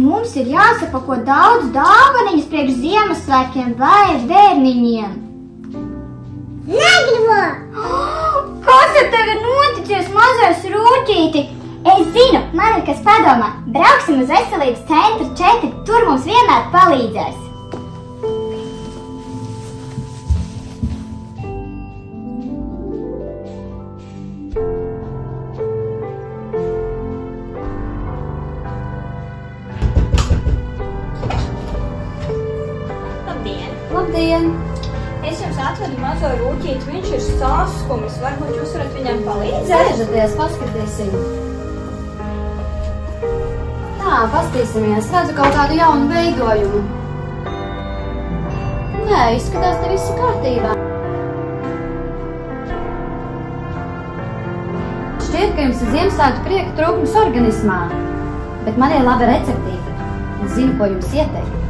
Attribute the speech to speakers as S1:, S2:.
S1: mums ir jāsapako daudz dāvaniņas priekš Ziemassvētkiem vai bērniņiem.
S2: Negribu!
S1: Kas ar tevi noticies, mazais rūķīti? Es zinu, man ir kas padomā. Brauksim uz veselības centru 4, tur mums vienmēr palīdzēs.
S3: Labdien! Es jums atvedu mazo rūķīti, viņš ir saskumis. Varbūt jūs varat viņam palīdzēt?
S4: Sēžaties, paskatīsim. Tā, paskatīsimies. Redzu kaut kādu jaunu veidojumu. Nē, izskatās, te viss ir kārtībā. Šķiet, ka jums ir Ziemassvētku prieka trūkums organismā. Bet man ir laba receptīte. Es zinu, ko jums ieteikt.